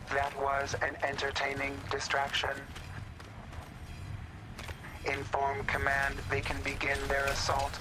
That was an entertaining distraction. Inform command they can begin their assault.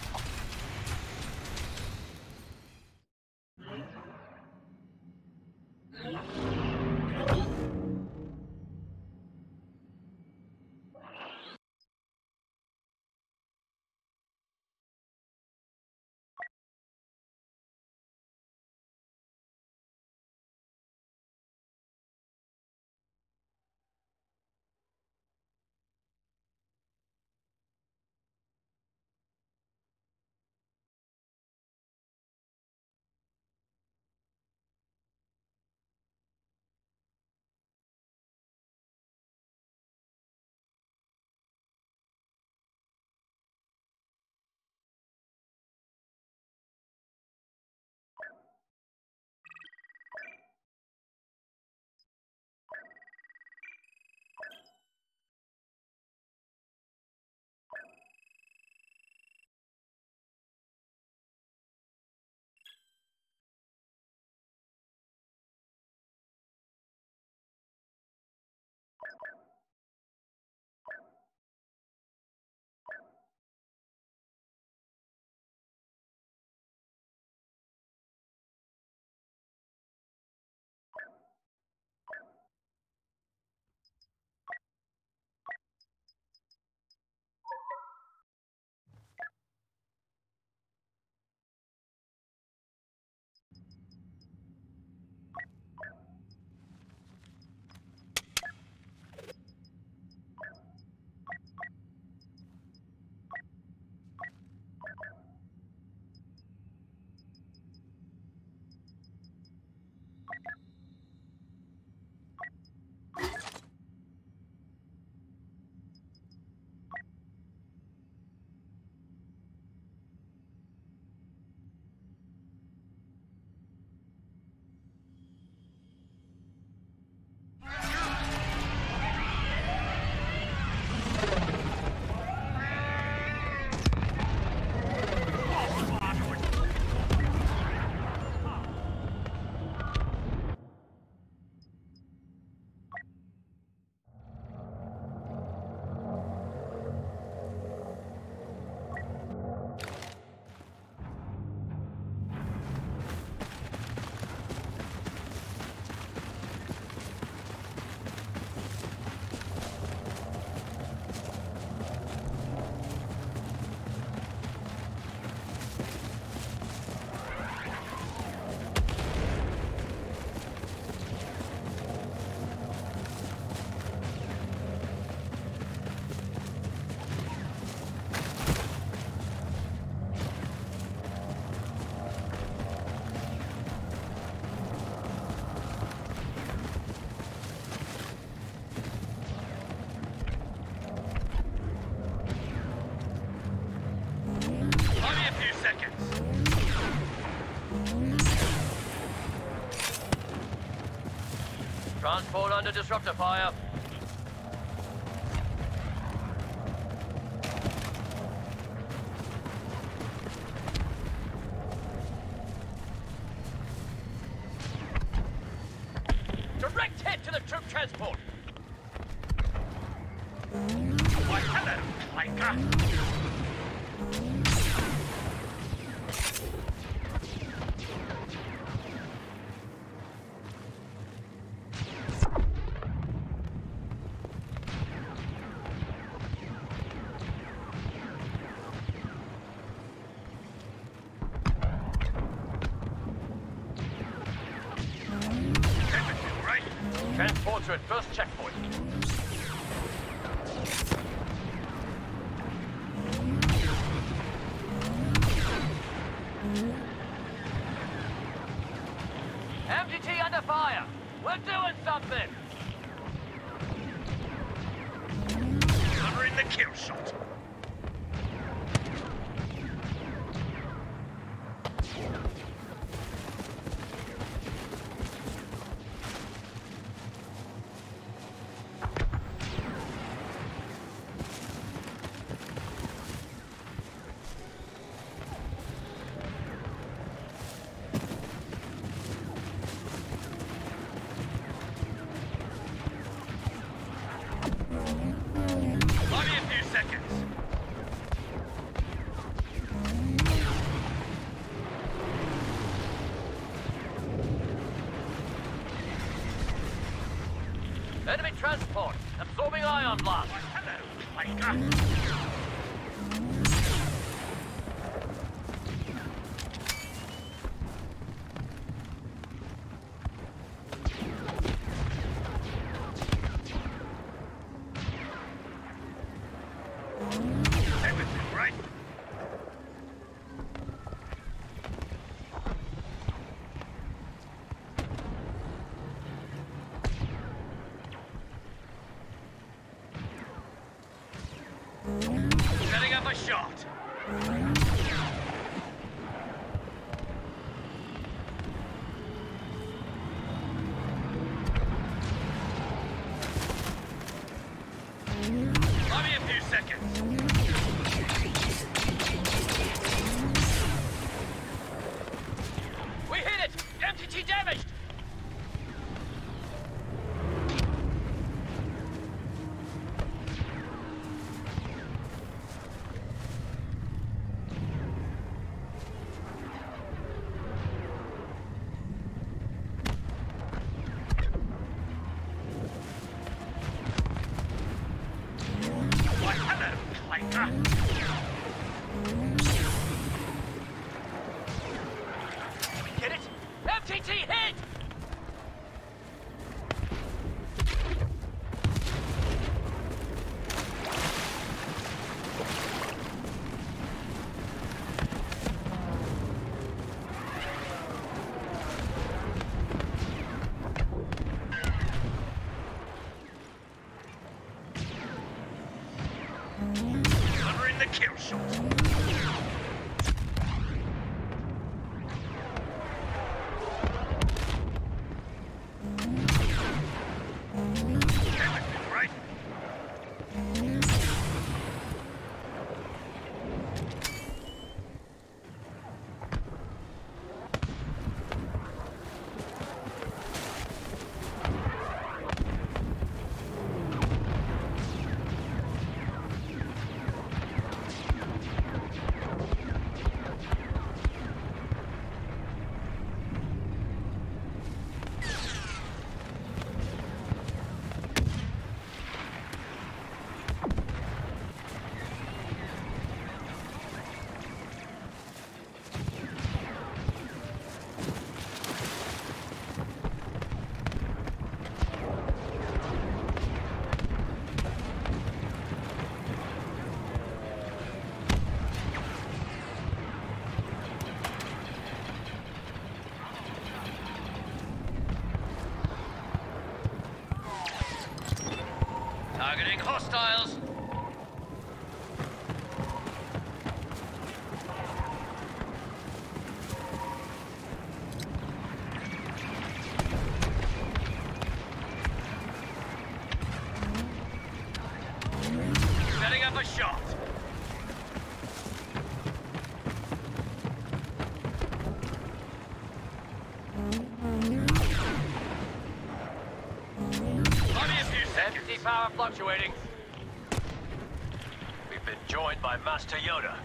Transport under disruptor fire. Direct hit to the troop transport. Why, hello, clanker. Transports are at first checkpoint. MGT under fire. We're doing something. Covering the kill shot. Enemy transport. Absorbing ion blast. Hello, Flanker. Everything right? Setting up a shot. Give me a few seconds. We hit it! MTT damaged! Why, hello, Flanker. Get it? MTT hit! Delivering the kill shot. Everything right? Targeting hostiles. Setting up a shot. Give me a few seconds. MTT power fluctuating. We've been joined by Master Yoda.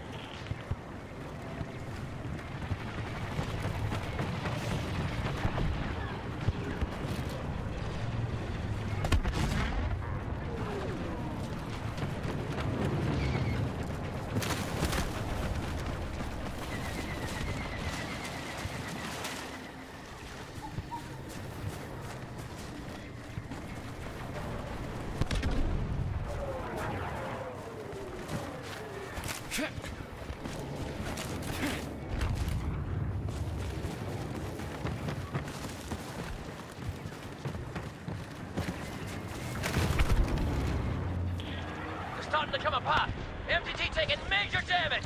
They're starting to come apart. MTT taking major damage.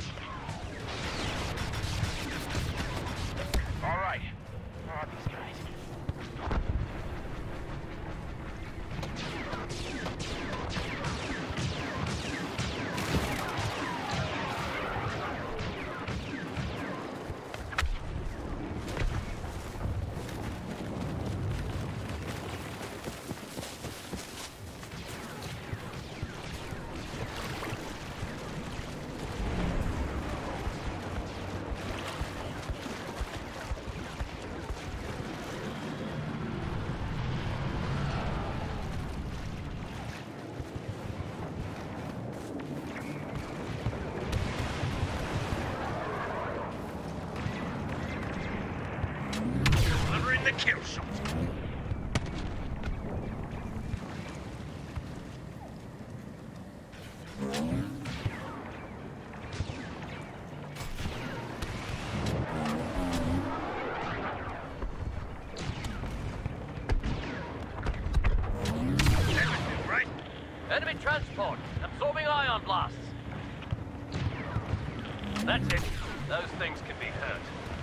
All right. Where are these guys? kill shot. Everything right? Enemy transport, absorbing ion blasts. That's it. Those things can be hurt.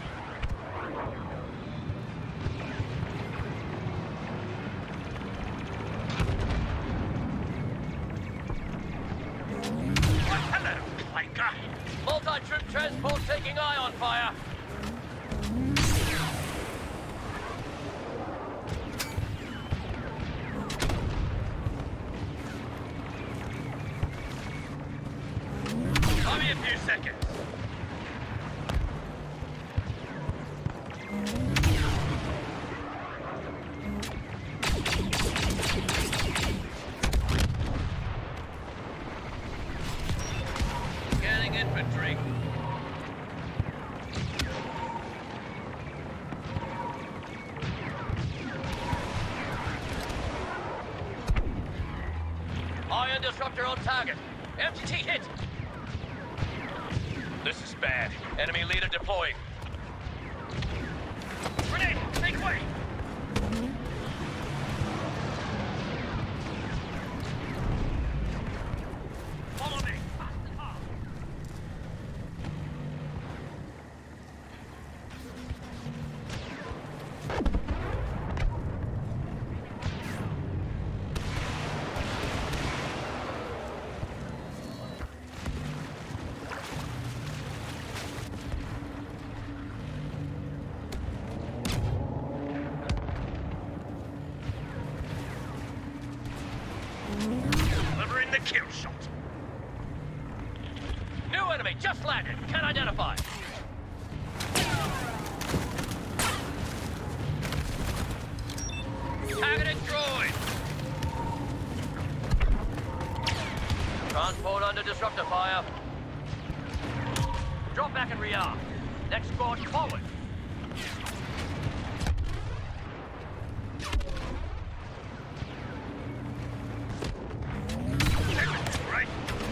Why, hello, clanker. Multi-troop transport taking ion fire. Give me a few seconds. Scanning infantry. Ion disruptor on target. MGT hit. This is bad. Enemy leader deploying. Grenade! Make way! Follow me! Fast and hard. Delivering the kill shot. New enemy just landed. Can't identify. Targeted droid. Transport under disruptor fire. Drop back and rearm. Next squad forward. Everything right?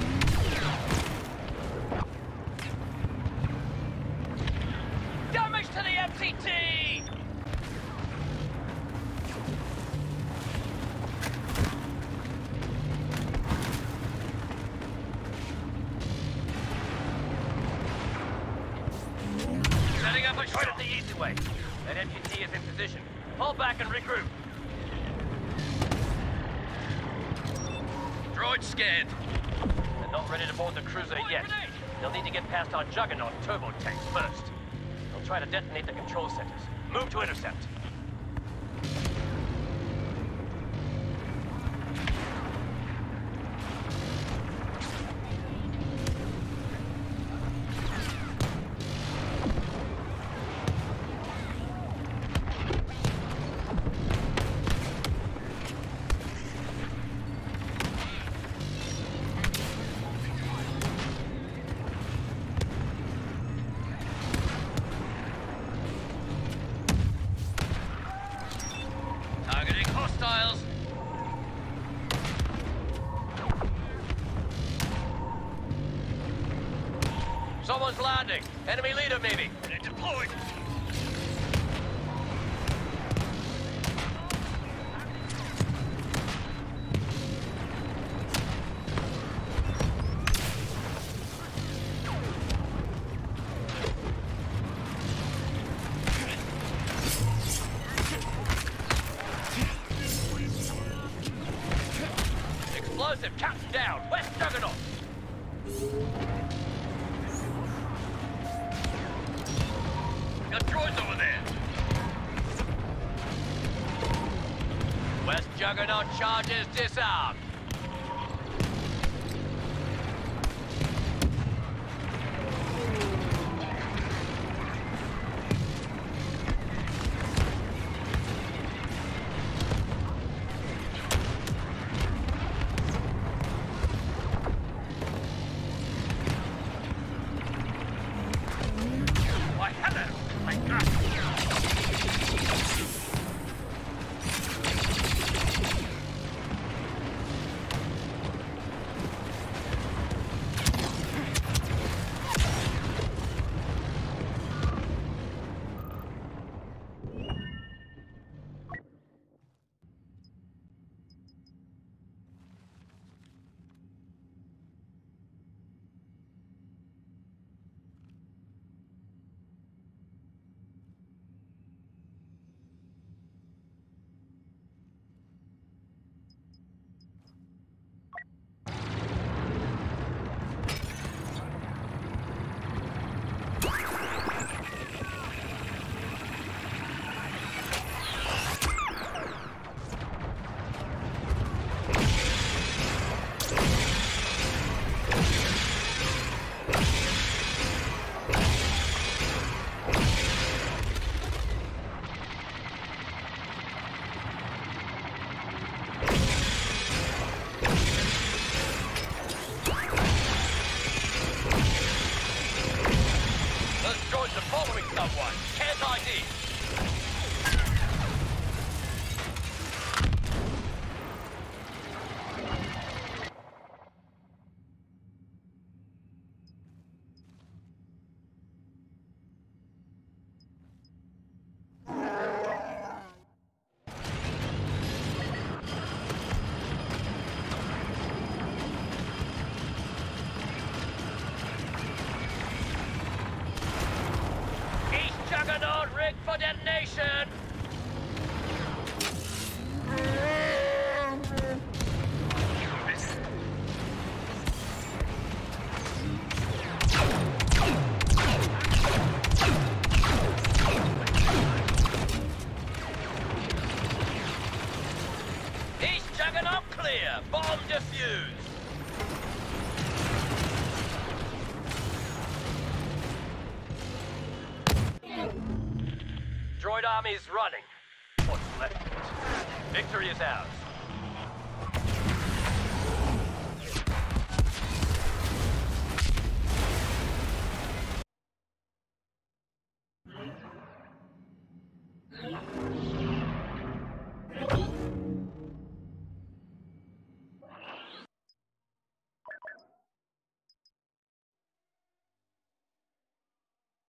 Damage to the MCT! Setting up a Right shot. up the easy way. That MGT is in position. Pull back and regroup. Droid scanned. They're not ready to board the cruiser yet. They'll need to get past our Juggernaut turbo tanks first. They'll try to detonate the control centers. Move to intercept. Targeting hostiles. Someone's landing. Enemy leader, maybe. They're deployed. Explosive, captain down. West Juggernaut. Got droids over there. West Juggernaut charges disarmed. Why, hello, clanker. detonation! East Juggernaut clear. Bomb defused. Droid army's running. What's left of it? Victory is ours.